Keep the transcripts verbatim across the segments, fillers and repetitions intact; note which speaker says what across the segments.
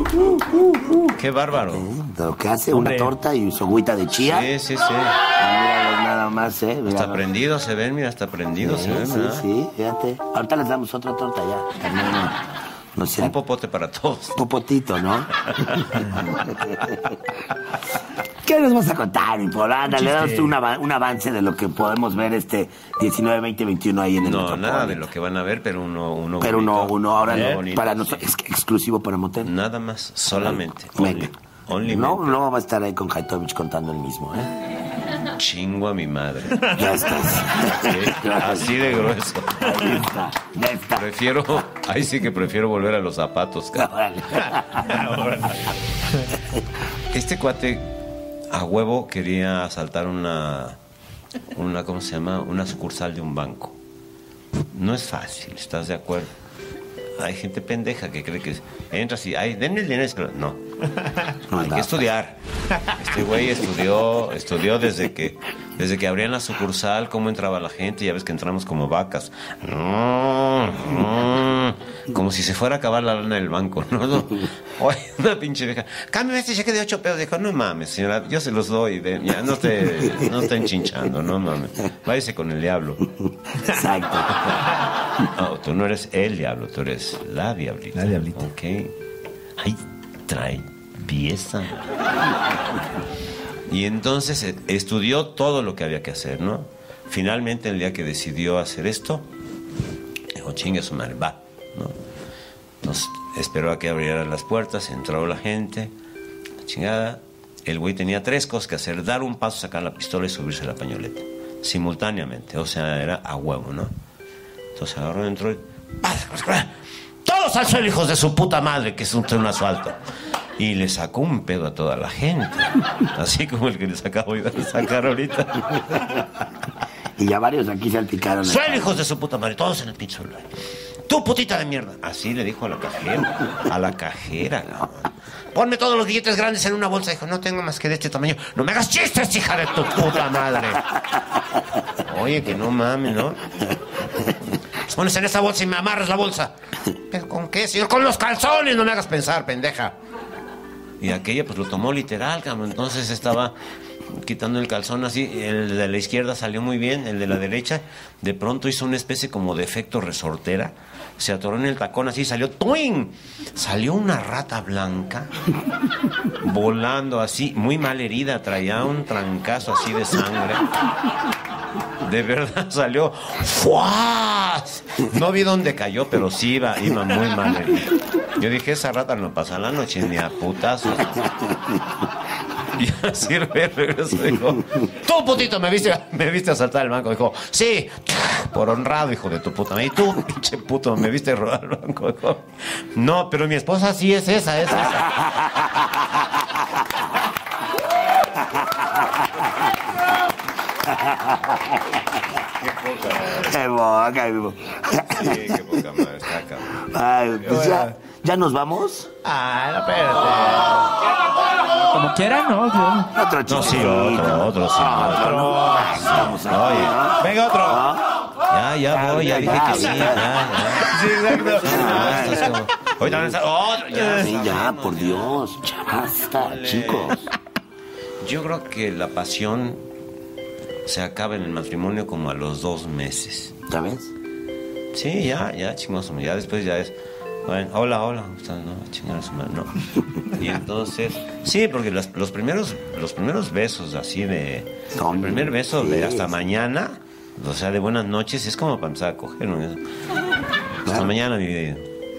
Speaker 1: uh, uh, uh. Qué bárbaro.
Speaker 2: ¿Eh? Lo que hace, hombre, una torta y su agüita de chía.
Speaker 1: Sí, sí, sí.
Speaker 2: Mira, nada más, ¿eh? Mira,
Speaker 1: hasta prendido se ven, mira, hasta prendido
Speaker 2: sí,
Speaker 1: se ven,
Speaker 2: sí,
Speaker 1: ¿verdad?
Speaker 2: Sí, fíjate. Ahorita les damos otra torta ya. También, no sé.
Speaker 1: Un popote para todos.
Speaker 2: Un popotito, ¿no? ¿Qué nos vas a contar, mi Polana? Le damos un, av un avance de lo que podemos ver este diecinueve, veinte, veintiuno ahí en el
Speaker 1: No,
Speaker 2: Metropolitan.
Speaker 1: nada de lo que van a ver, pero uno uno
Speaker 2: Pero
Speaker 1: bonito.
Speaker 2: uno, uno ahora
Speaker 1: ¿Eh?
Speaker 2: no,
Speaker 1: Bonito,
Speaker 2: para nosotros, es exclusivo para Motel.
Speaker 1: Nada más, solamente.
Speaker 2: Venga.
Speaker 1: Only, only
Speaker 2: no, no va a estar ahí con Haitovich contando el mismo, ¿eh?
Speaker 1: Chingo a mi madre.
Speaker 2: Ya estás.
Speaker 1: Sí, así de grueso.
Speaker 2: Ahí está, ya está.
Speaker 1: Prefiero, ahí sí que prefiero volver a los zapatos. Este cuate a huevo quería asaltar una, una, ¿cómo se llama? Una sucursal de un banco. No es fácil, ¿estás de acuerdo? Hay gente pendeja que cree que entras y, ay, denme el dinero. No, hay que estudiar. Este güey estudió, estudió desde que, desde que abrían la sucursal, cómo entraba la gente. Ya ves que entramos como vacas. Como si se fuera a acabar la lana del banco, ¿no? no. Oye, una pinche vieja, cámbiame este cheque de ocho pesos. Dijo, no mames, señora, yo se los doy. De, ya no te, no te enchinchando, no mames. Váyase con el diablo.
Speaker 2: Exacto.
Speaker 1: No, tú no eres el diablo, tú eres la diablita.
Speaker 3: La diablita.
Speaker 1: Ok. Ay, trae pieza. Y entonces eh, estudió todo lo que había que hacer, ¿no? Finalmente, el día que decidió hacer esto, dijo, chingue su madre, va, ¿no? Entonces, esperó a que abrieran las puertas, entró la gente, la chingada. El güey tenía tres cosas que hacer: dar un paso, sacar la pistola y subirse a la pañoleta, simultáneamente. O sea, era a huevo, ¿no? Entonces agarró, entró y... ¡Todos al suelo, hijos de su puta madre! Que es un, un asalto. Y le sacó un pedo a toda la gente. Así como el que les acabo de sacar ahorita.
Speaker 2: Y ya varios aquí salpicaron.
Speaker 1: ¡Suelo, hijos de su puta madre! Todos en el pinche suelo. ¡Tú, putita de mierda! Así le dijo a la cajera. A la cajera, ¿no? Ponme todos los billetes grandes en una bolsa. Dijo, no tengo más que de este tamaño. ¡No me hagas chistes, hija de tu puta madre! Oye, que no mames, ¿no? Los pones en esa bolsa y me amarras la bolsa. ¿Pero con qué, señor? Con los calzones, no me hagas pensar, pendeja. Y aquella pues lo tomó literal, cabrón. Entonces estaba quitando el calzón así. El de la izquierda salió muy bien, el de la derecha de pronto hizo una especie como de efecto resortera. Se atoró en el tacón así, salió ¡tuing! Salió una rata blanca volando así, muy mal herida, traía un trancazo así de sangre. De verdad salió ¡fuas! No vi dónde cayó, pero sí iba, iba muy mal herida. Yo dije, esa rata no pasa la noche ni a putazos. Y así regresó, dijo, tú, putito, ¿me viste, me viste asaltar el banco? Dijo, sí, por honrado, hijo de tu puta madre. Y tú, pinche puto, ¿me viste robar el banco? Dijo, no, pero mi esposa sí es esa, es esa.
Speaker 2: Qué boca, qué boca.
Speaker 1: Sí, qué poca madre, está cabrón.
Speaker 2: Ay, pues ya, ¿ya nos vamos?
Speaker 3: Ah, no, espérate. Como quieran, ¿no? Yo...
Speaker 2: Otro
Speaker 1: No, sí,
Speaker 2: chistecito.
Speaker 1: otro, otro, sí.
Speaker 2: Otro, ¿no? Vamos a-
Speaker 1: Oye,
Speaker 2: ¿no?
Speaker 3: Venga, otro.
Speaker 2: ¿No?
Speaker 1: ya, ya voy, ya dije que sí, ya, ya.
Speaker 3: Sí, exacto.
Speaker 1: Ah, estás como... Ahorita van a estar- otro, ya.
Speaker 2: Sí, ya, por Dios. Ya basta,
Speaker 1: Dale.
Speaker 2: chicos.
Speaker 1: Yo creo que la pasión se acaba en el matrimonio como a los dos meses.
Speaker 2: ¿Ya ves?
Speaker 1: Sí, ya, ya, chingoso. Ya después ya es, bueno, hola, hola, ¿cómo estás? No, chingar a su madre, no. Y entonces, sí, porque los, los primeros los primeros besos así de...
Speaker 2: Son-
Speaker 1: el primer beso de
Speaker 2: sí,
Speaker 1: hasta
Speaker 2: sí.
Speaker 1: mañana, o sea, de buenas noches, es como para empezar a coger, ¿no? Hasta
Speaker 2: Claro.
Speaker 1: mañana, mi vida.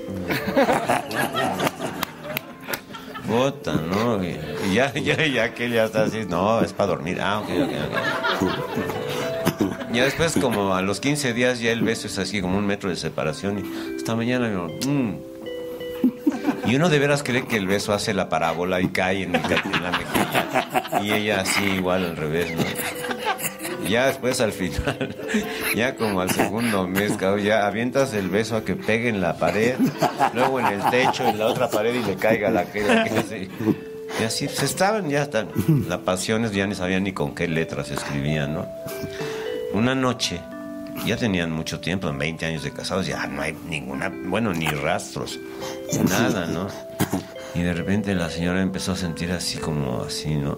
Speaker 1: Puta, ¿no? Y ya, ya, ya que él ya está así, no, es para dormir. Ah, ok, ok, ok. Ya después, como a los quince días, ya el beso es así, como un metro de separación. Y hasta mañana, yo, mm. Y uno de veras cree que el beso hace la parábola y cae en, el, en la mejilla. Y ella así, igual al revés, ¿no? Ya después, al final, ya como al segundo mes, cabrón, ya avientas el beso a que pegue en la pared, luego en el techo, en la otra pared y le caiga la que, la que así. Y así se estaban, ya están. Las pasiones ya ni sabían ni con qué letras escribían, ¿no? Una noche, ya tenían mucho tiempo, en veinte años de casados, ya no hay ninguna, bueno, ni rastros, nada, ¿no? Y de repente la señora empezó a sentir así como así, ¿no?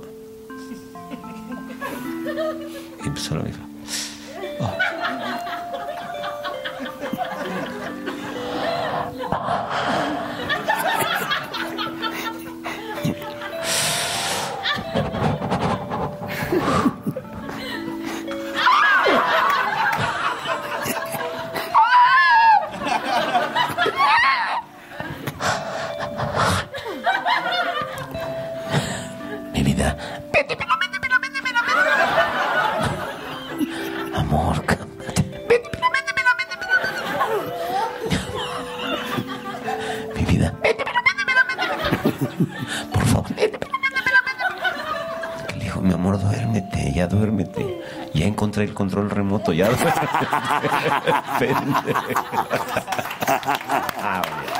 Speaker 1: Y empezó lo mismo. Oh. Mi vida. Amor, mi vida. Por favor. Que le dijo, mi amor, duérmete, ya duérmete. Ya encontré el control remoto, ya duérmete. Ah,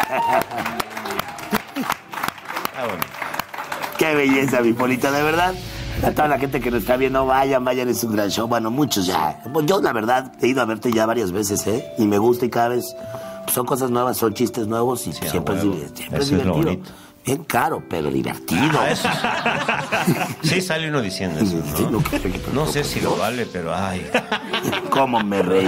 Speaker 1: bueno.
Speaker 2: Qué belleza, mi Polito, de verdad. A toda la gente que nos está viendo, vayan, vayan, es un gran show. Bueno, muchos ya. Yo, la verdad, he ido a verte ya varias veces, ¿eh? Y me gusta y cada vez son cosas nuevas, son chistes nuevos y
Speaker 1: Sí,
Speaker 2: siempre, es,
Speaker 1: huevo.
Speaker 2: siempre es
Speaker 1: Eso es lo
Speaker 2: divertido.
Speaker 1: bonito.
Speaker 2: Bien caro, pero divertido.
Speaker 1: Ah, eso sí. Sí, sale uno diciendo eso,
Speaker 2: Sí,
Speaker 1: ¿no?
Speaker 2: no, que- que-
Speaker 1: No sé si lo vale, pero ay.
Speaker 2: ¿Cómo me reí?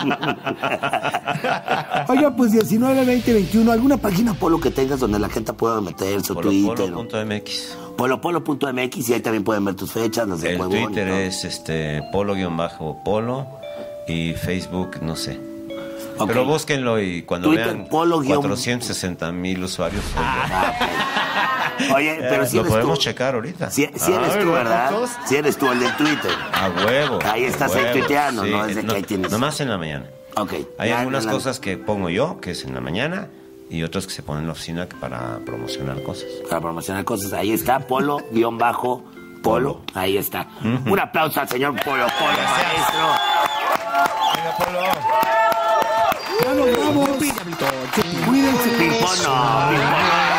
Speaker 2: Oiga, pues diecinueve, veinte, veintiuno, ¿alguna página, Polo, que tengas donde la gente pueda meter su Twitter?
Speaker 1: Polopolo punto M X.
Speaker 2: Polopolo punto M X y ahí también pueden ver tus fechas, las de
Speaker 1: El
Speaker 2: Huevón y
Speaker 1: Twitter
Speaker 2: todo.
Speaker 1: es este polo-polo y Facebook, no sé.
Speaker 2: Ok.
Speaker 1: Pero búsquenlo y cuando
Speaker 2: Twitter,
Speaker 1: vean
Speaker 2: polo guión-
Speaker 1: cuatrocientos sesenta mil usuarios. soy yo.
Speaker 2: Ah, ok. Oye, pero si
Speaker 1: Lo
Speaker 2: eres
Speaker 1: podemos
Speaker 2: tú.
Speaker 1: checar ahorita.
Speaker 2: Si, si eres
Speaker 3: Ah,
Speaker 2: tú, ¿verdad?
Speaker 3: ¿todos?
Speaker 2: Si eres tú el del Twitter.
Speaker 1: A huevo.
Speaker 2: Ahí
Speaker 1: a
Speaker 2: estás ahí
Speaker 1: huevo,
Speaker 2: tuiteando, ¿no? Es de que ahí tienes-
Speaker 1: Nomás en la mañana.
Speaker 2: Ok.
Speaker 1: Hay
Speaker 2: Ya,
Speaker 1: algunas
Speaker 2: ya, ya.
Speaker 1: cosas que pongo yo, que es en la mañana, y otras que se ponen en la oficina para promocionar cosas.
Speaker 2: Para promocionar cosas. Ahí está, Polo, guión bajo, Polo. Ahí está. Un aplauso al señor Polo, Polo, maestro.
Speaker 3: Venga, Polo.
Speaker 2: Ya nos vamos. Cuídense, Pimpón, no, Pimpón.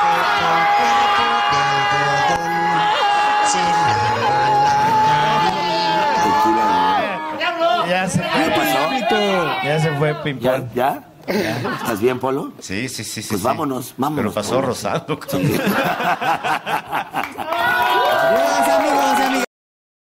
Speaker 3: Ya se fue.
Speaker 2: ¿Qué pasó?
Speaker 3: Ya se fue Ping
Speaker 2: ¿Ya?
Speaker 3: Pong.
Speaker 2: ¿Ya? ¿Estás bien, Polo?
Speaker 1: Sí, sí, sí. sí
Speaker 2: Pues
Speaker 1: sí.
Speaker 2: vámonos, vámonos,
Speaker 1: Pero pasó
Speaker 2: vámonos.
Speaker 1: Rosado. cabrón.